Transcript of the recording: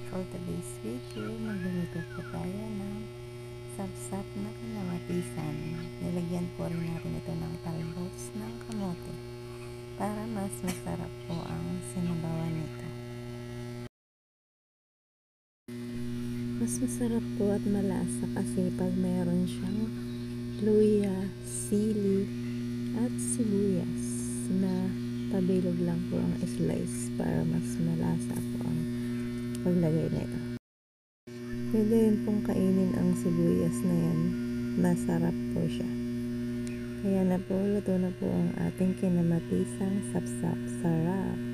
For today's video, magluluto po tayo ng sapsap na kalamatisan. Nilagyan po rin natin ito ng talbos ng kamote para mas masarap po ang sinabawan nito. Mas masarap po at malasa kasi pag mayroon siyang luya, sili at sibuyas na pabilog lang po ang slice para mas malasa po ang paglagay nito. Pwede rin pong kainin ang sibuyas na yan. Masarap po siya. Kaya na po, luto na po ang ating kinamatisang sapsap. Sarap!